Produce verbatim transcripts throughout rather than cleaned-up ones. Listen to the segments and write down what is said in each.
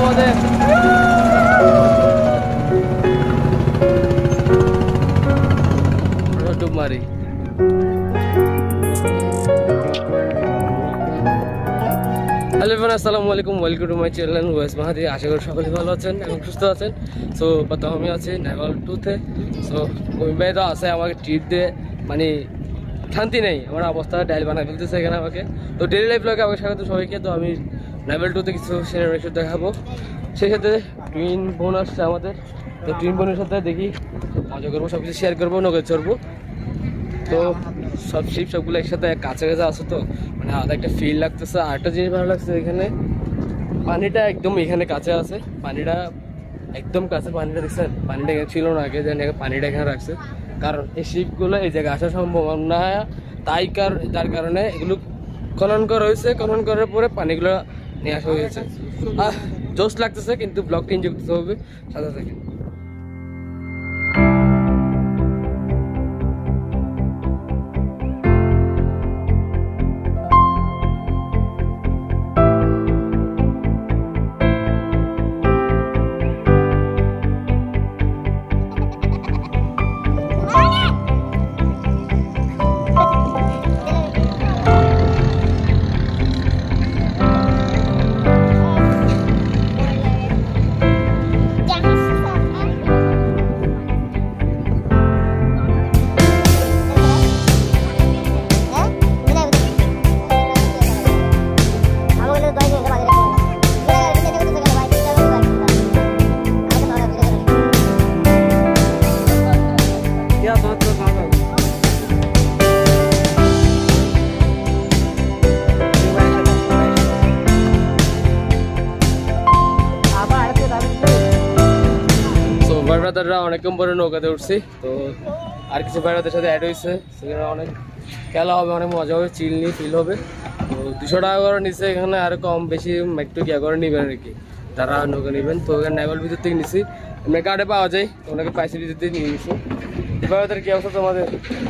আমাদের ডুব মারি। হ্যালো এভরিওয়ান, আসসালামু আলাইকুম, welcome to my channel Wes Mahadi. আশা করি সকলে ভালো আছেন এবং সুস্থ আছেন। সো প্রথম আমি আছি নেভাল টুতে। সো মুম্বাই তো আছে আমাকে ট্রিট দিয়ে, মানে শান্তি নেই, আমার অবস্থা ডাইল বানায় ফেলতেছে এখানে আমাকে। তো ডেলি লাইফ ব্লগে আমাকে স্বাগত সবাইকে। তো আমি নেভাল টুতে কিছু সিনেমা দেখাবো, সেই সাথে টুইন বোন আসছে আমাদের। তো টুইন বোনের সাথে দেখি মজা করবো, সব কিছু শেয়ার করবো, নৌকা চড়বো। তো সব শিপ সবগুলো একসাথে কাছে কাছে আসে, তো মানে আলাদা একটা ফিল লাগতেছে। আর একটা জিনিস ভালো লাগছে, এখানে পানিটা একদম এখানে কাছে আছে, পানিটা একদম কাছে। পানিটা দেখছেন, পানিটা এখানে ছিল না আগে, জানি পানিটা এখানে রাখছে, কারণ এই শিপগুলো এই জায়গায় আসার সম্ভাবনা তাই কার যার কারণে এগুলো খনন করা হয়েছে। খনন করার পরে পানিগুলো নিয়ে আসা হয়েছে। আহ জোশ লাগতেছে, কিন্তু ব্লগটা এনজয় করতে হবে, সাথে থাকে। ব্রাদাররা অনেকক্ষণ পরে নৌকাতে উঠছি, তো আর কিছু ব্রাদারদের সাথে অ্যাড হয়েছে, সেখানে অনেক খেলা হবে, অনেক মজা হবে, চিল নিয়ে ফিল হবে। তো দুশো টাকা করে নিচ্ছে এখানে, আর কম বেশি একটু ইয়া করে নেবেন আর কি যারা নৌকা নেবেন। তো এখানে নেভাল ভিতর থেকে নিচ্ছি, এমনি কার্ডে পাওয়া যায়, তো ওনাকে পাইসি ভিতর থেকে নিয়ে নিচ্ছি। ব্রাদার কি অবস্থা তোমাদের?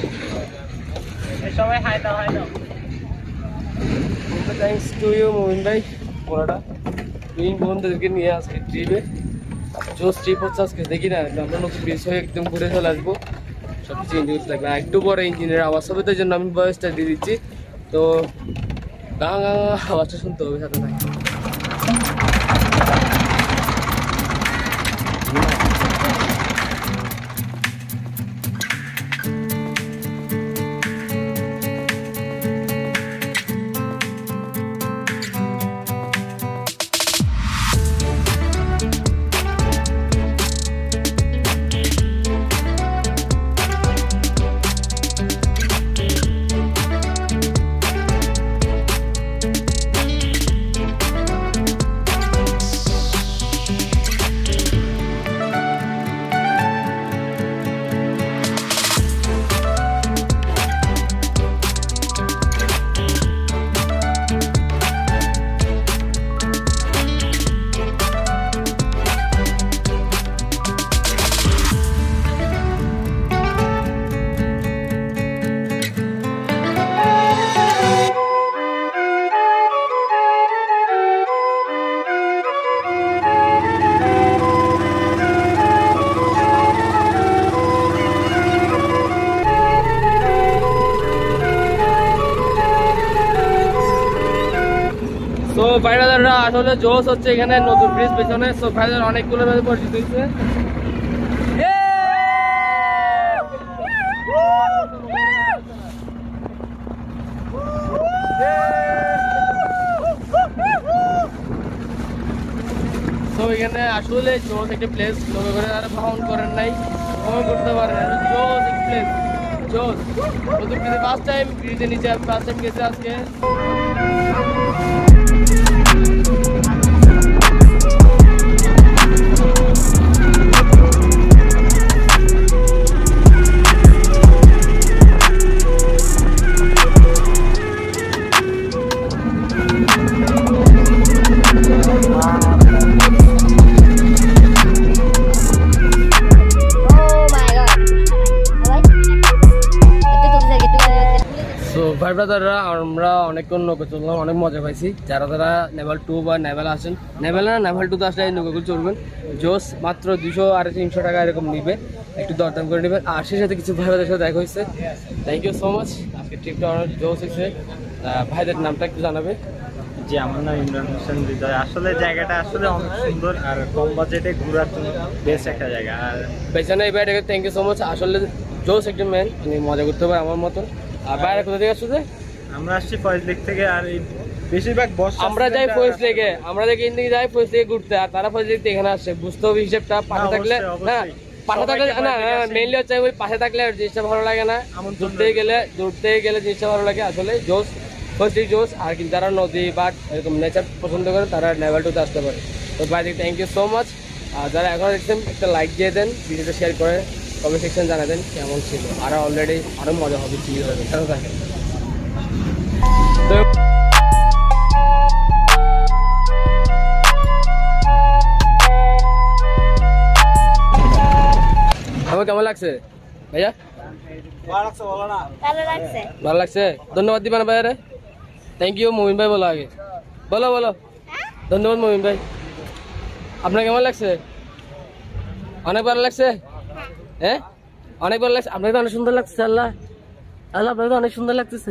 সবাই হাই দাও, হাই দাও। থ্যাংকস টু ইউ মোমিন ভাই, পুরোটা তিন বন্ধুদেরকে নিয়ে আজকে ট্রিপে। জোস ট্রিপ হচ্ছে আজকে, দেখি না আমরা নতুন ব্রিজ হয়ে একদম ঘুরে চলে আসবো, সব কিছু এনজয় করতে লাগবে। একটু পরে ইঞ্জিনের আওয়াজ হবে, তাই জন্য আমি ভয়েসটা দিয়ে দিচ্ছি। তো গাঁ গাঁ আওয়াজটা শুনতে হবে, সাথে থাকে। তো ভাইরাদাররা আসলে জোশ হচ্ছে এখানে নতুন ব্রিজ পেছনে। সো ভাইরাদার অনেকগুলো ভাবে পরিচিত হয়েছে। তো এখানে আসলে জোশ একটা প্লেস, লোক করে যারা ভ্রমণ করেন নাই ভ্রমণ করতে পারেন, জোশ একটা প্লেস, জোশ। নতুন ব্রিজে ফার্স্ট টাইম, ব্রিজের নিচে আমি ফার্স্ট টাইম গেছি আজকে। ব্রাদাররা আমরা অনেকক্ষণ নৌকা চললাম, অনেক মজা পাইছি। যারা যারা নেভাল টু বা নেভাল আসেন, নেভাল না নেভাল টুতে আসলে এই নৌকাগুলো চলবেন। জোস মাত্র দুশো আড়াই তিনশো টাকা এরকম নিবে, একটু দরদাম করে নেবেন। আর সেই সাথে কিছু ভাই ভাইদের সাথে দেখা হয়েছে। Thank you so much. আজকে ট্রিপটা অনেক জোস হয়েছে। ভাইদের নামটা একটু জানাবে? জি, আমার নাম ইমরান হোসেন হৃদয়। আসলে জায়গাটা আসলে অনেক সুন্দর আর কম বাজেটে ঘোরার জন্য বেস্ট একটা জায়গা। আর পেছনে এই ভাইটাকে থ্যাংক ইউ সো মাচ। আসলে জোস একটা ম্যান, উনি মজা করতে পারে আমার মতন। আর বাইরে কোথা থেকে আসছে? আমরা আসছি ফয়েজ লেক থেকে। আর এই বেশিরভাগ বস আমরা যাই ফয়েজ লেকে, আমরা দেখি ইন্দিকে যাই ফয়েজ লেকে ঘুরতে, আর তারা ফয়েজ লেক এখানে আসছে। বুঝতে হবে হিসেবটা। পাশে থাকলে না, পাশে থাকলে না, মেইনলি হচ্ছে ওই পাশে থাকলে জিনিসটা ভালো লাগে না। দূরতে গেলে দূরতে গেলে জিনিসটা ভালো লাগে। আসলে জোস ফার্স্ট জোস। আর কিন্তু যারা নদী বা এরকম নেচার পছন্দ করে তারা নেভাল টুতে আসতে পারে। তো ভাই থ্যাংক ইউ সো মাচ। আর যারা এখন দেখছেন একটা লাইক দিয়ে দেন, ভিডিওটা শেয়ার করে কমেন্ট সেকশন জানা দেন কেমন ছিল। আর অলরেডি আরও মজা হবে, চিল হবে। কেন থাকে আমার কেমন লাগছে ভাইয়া? ভালো লাগছে। ধন্যবাদ দিবেন ভাইয়া রে। Thank you. মমিন ভাই বলো আগে, বলো বলো। ধন্যবাদ মমিন ভাই। আপনার কেমন লাগছে? অনেক ভালো লাগছে। হ্যাঁ, অনেক ভালো লাগছে। আপনাকে তো অনেক সুন্দর লাগছে। আল্লাহ আল্লাহ, আপনাকে তো অনেক সুন্দর লাগতেছে।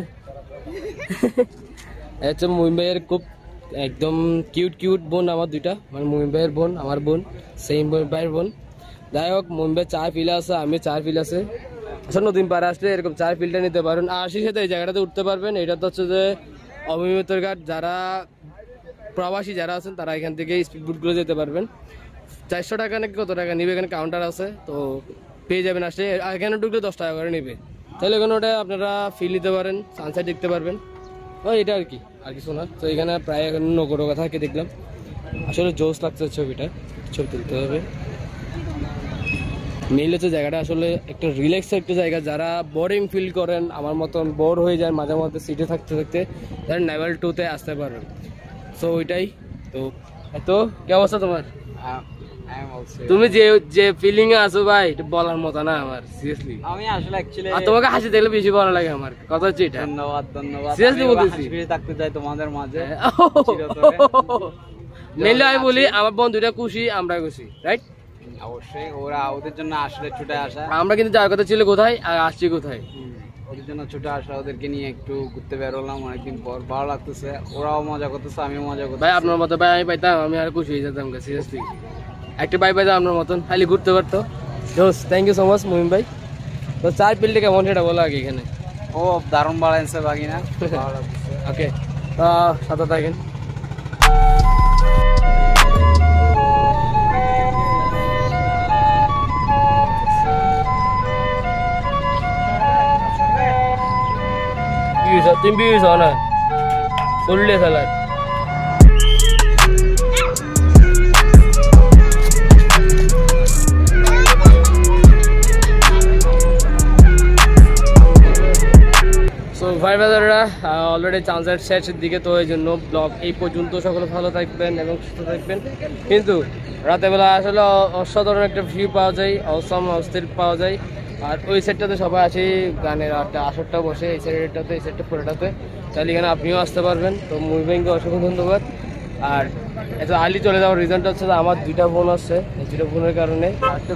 আচ্ছা, মমিন ভাইয়ের খুব একদম কিউট কিউট বোন আমার দুইটা, মানে মমিন ভাইয়ের বোন, আমার বোন, সেম ভাইয়ের বোন। যাই হোক, মমিন ভাই চার ফিল আছে, আমি চার ফিল আছে। আসলে নদীন পাড়ে আসলে এরকম চার ফিলটা নিতে পারবেন। আর সেই সাথে এই জায়গাটাতে উঠতে পারবেন। এটা তো হচ্ছে যে অমিমিতর ঘাট। যারা প্রবাসী যারা আছেন তারা এখান থেকে স্পিডবোটগুলো যেতে পারবেন। চারশো টাকা নাকি কত টাকা নিবে, এখানে কাউন্টার আছে, তো পেয়ে যাবেন। আসলে এখানে ঢুকলে দশ টাকা করে নেবে। তাহলে এখানে ওটা আপনারা ফিল নিতে পারেন, সানসেট দেখতে পারবেন। ও এটা আর কি, আর কিছু না। তো এখানে প্রায় এখানে নৌকো টোকা থাকে দেখলাম। আসলে জোস লাগছে ছবিটা, ছবি তুলতে হবে। মেইল হচ্ছে জায়গাটা আসলে একটা রিল্যাক্স একটা জায়গা। যারা বোরিং ফিল করেন, আমার মতন বোর হয়ে যায় মাঝে মধ্যে সিটে থাকতে থাকতে, তারা নেভাল টুতে আসতে পারবেন। সো ওইটাই তো। এত কি অবস্থা তোমার? তুমি যে যে ফিলিং এ আছো ভাই, এটা বলার মতো না আমার, সিরিয়াসলি। আমি আসলে অ্যাকচুয়ালি আর তোমাকে হাসি দেখলে বেশি ভালো লাগে আমার। কথা হচ্ছে এটা। ধন্যবাদ ধন্যবাদ। সিরিয়াসলি বলতেছি, হাসি থাকতে চাই তোমাদের মাঝে। মেইলে আমি বলি আমার বন্ধুরা খুশি, আমরা খুশি, রাইট? অবশ্যই। ওরা ওদের জন্য আসলে ছুটে আসা। আমরা কিন্তু যাওয়ার কথা ছিল কোথায়, আর আসছি কোথায়। ওদের জন্য ছুটে আসা, ওদেরকে নিয়ে একটু ঘুরতে বেরোলাম অনেকদিন পর। ভালো লাগতেছে, ওরাও মজা করতেছে, আমিও মজা করতেছি। ভাই আপনার মতো ভাই আমি পাইতাম, আমি আর খুশি হয়ে যেতাম। সিরিয়াসলি একটা ভাই পাইতাম আপনার মতন, খালি ঘুরতে পারতো। জোস। Thank you so much Muhim ভাই। তো চার পিলটা কেমন সেটা বলো আগে এখানে। ও দারুণ বাড়াইছে বাগিনা, ভালো লাগতেছে। ওকে, তো সাথে থাকেন। তুমি বিউজ হও না, ফুললে স্যালাড। সো ভাই ব্রাদাররা, অলরেডি চান্সের শেষের দিকে, তো এই জন্য ব্লগ এই পর্যন্ত। সকলে ভালো থাকবেন এবং সুস্থ থাকবেন। কিন্তু রাতেরবেলা আসলে অসাধারণ একটা ভিউ পাওয়া যায়, অসম অস্থির পাওয়া যায়। আর ওই সাইডটাতে সবাই আসে, গানের একটা আসরটা বসে এই সাইডটাতে, এই সাইডটা পুরোটাতে। তাহলে এখানে আপনিও আসতে পারবেন। তো মুভিংকে অসংখ্য ধন্যবাদ। আর এত আর্লি চলে যাওয়ার রিজনটা হচ্ছে যে আমার দুইটা বোন আসছে, এই দুইটা বোনের কারণে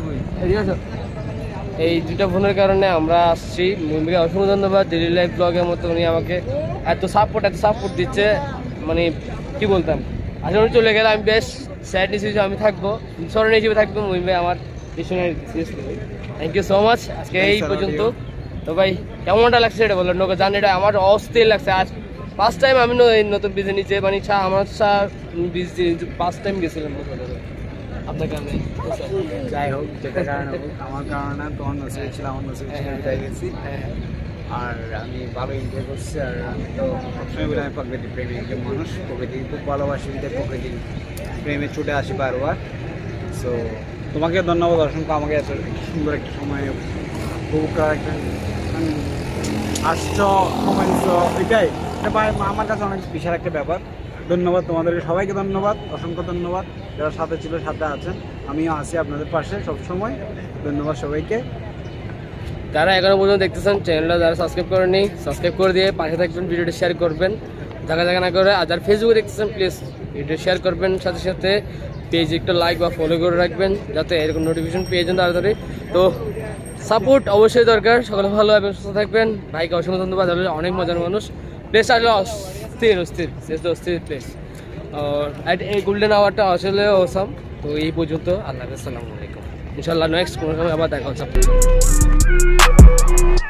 এই দুইটা বোনের কারণে আমরা আসছি। মুভিকে অসংখ্য ধন্যবাদ। ডেইলি লাইফ ব্লগের মতো উনি আমাকে এত সাপোর্ট এত সাপোর্ট দিচ্ছে, মানে কি বলতাম। আসলে উনি চলে গেলে আমি বেশ স্যাড হিসেবে আমি থাকবো, স্মরণ হিসেবে থাকবো। মুভি আমার পিছনে। Thank you so much. আজকে এই পর্যন্ত। তো ভাই কেমনটা লাগছে এটা বললো। নৌকা জানি এটা আমার অস্থির লাগছে। আজ ফার্স্ট টাইম আমি নতুন ব্রিজে নিচে, মানে আমার ব্রিজ ফার্স্ট টাইম গেছিলাম আপনার কারণে। যাই হোক, যেটা কারণে আমার কারণে তোমার নসিবে ছিল, আমার নসিবে ছিল গেছি। আর আমি ভালো এনজয় করছি। আর আমি তো সবসময় বলে আমি প্রকৃতি প্রেমী একজন মানুষ, প্রকৃতি খুব ভালোবাসি, প্রকৃতির প্রেমে ছুটে আসি বারবার। সো তোমাকে ধন্যবাদ অসংখ্য, আমাকে এত সুন্দর একটা সময় উপভোগ করার একটা আসছো সময় দিচ্ছ, এটাই এটা আমার কাছে অনেক বিশাল একটা ব্যাপার। ধন্যবাদ তোমাদেরকে সবাইকে, ধন্যবাদ, অসংখ্য ধন্যবাদ যারা সাথে ছিল, সাথে আছেন। আমিও আছি আপনাদের পাশে সবসময়। ধন্যবাদ সবাইকে। যারা এখনো পর্যন্ত দেখতেছেন চ্যানেলটা যারা সাবস্ক্রাইব করেনি সাবস্ক্রাইব করে দিয়ে পাশে থাকবেন, ভিডিওটি শেয়ার করবেন জায়গা জায়গা না করে। আর যারা ফেসবুকে দেখতেছেন প্লিজ ভিডিও শেয়ার করবেন, সাথে সাথে পেজ একটা লাইক বা ফলো করে রাখবেন যাতে এরকম নোটিফিকেশন পেয়ে যান তাড়াতাড়ি। তো সাপোর্ট অবশ্যই দরকার, সকলে ভালো এবং সুস্থ থাকবেন। ভাইকে অসংখ্য ধন্যবাদ, অনেক মজার মানুষ। প্লেস আসলে অস্থির অস্থির শেষ অস্থির প্লেস। আর এই গোল্ডেন আওয়ারটা আসলে অসাম। তো এই পর্যন্ত, আল্লাহ হাফেজ, আসসালামু আলাইকুম। ইনশাল্লাহ নেক্সট কোনো সময় আবার দেখা হচ্ছে।